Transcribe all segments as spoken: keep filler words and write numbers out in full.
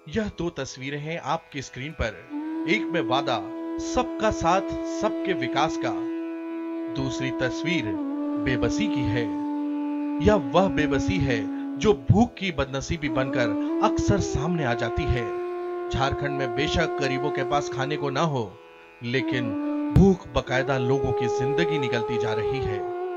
यह दो तस्वीरें हैं आपकी स्क्रीन पर। एक में वादा सबका साथ सबके विकास का, दूसरी तस्वीर बेबसी की है। यह वह बेबसी है जो भूख की बदनसीबी बनकर अक्सर सामने आ जाती है। झारखंड में बेशक गरीबों के पास खाने को ना हो, लेकिन भूख बकायदा लोगों की जिंदगी निकलती जा रही है।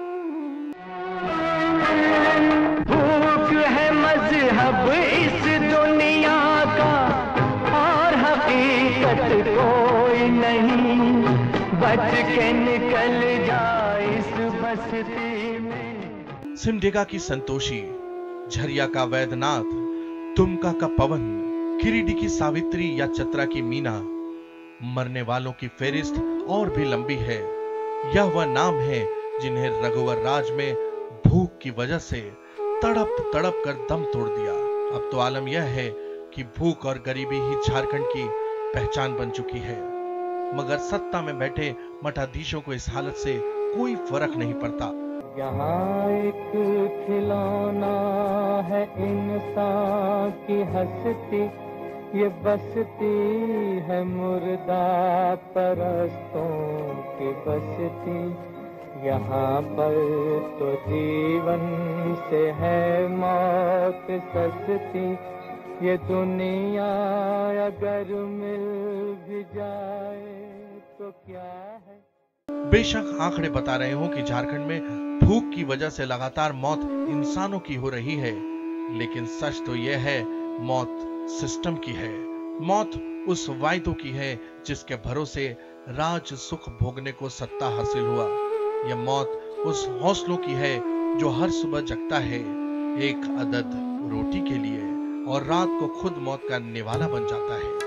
भूख है मजहब इस दुनिया का और हकीकत कोई नहीं, बच के निकल जाए इस बस्ती में। सिमडेगा की संतोषी, झरिया का वैद्यनाथ, दुमका का पवन, गिरिडीह की सावित्री या चतरा की मीना, मरने वालों की फेरिस्त और भी लंबी है। यह वह नाम है जिन्हें रघुवर राज में भूख की वजह से तड़प तड़प कर दम तोड़ दिया। अब तो आलम यह है कि भूख और गरीबी ही झारखंड की पहचान बन चुकी है, मगर सत्ता में बैठे मठाधीशों को इस हालत से कोई फर्क नहीं पड़ता। यहाँ एक खिलौना है इंसान की हस्ती, ये बसती है मुर्दा परस्तों की बसती। यहाँ पर तो जीवन से है मौत सस्ती, ये दुनिया अगर मिल भी जाए तो क्या है। बेशक आंकड़े बता रहे हो कि झारखंड में भूख की वजह से लगातार मौत इंसानों की हो रही है, लेकिन सच तो यह है मौत सिस्टम की है। मौत उस वायदों की है जिसके भरोसे राज सुख भोगने को सत्ता हासिल हुआ। यह मौत उस हौसलों की है जो हर सुबह जगता है एक अदद रोटी के लिए और रात को खुद मौत का निवाला बन जाता है।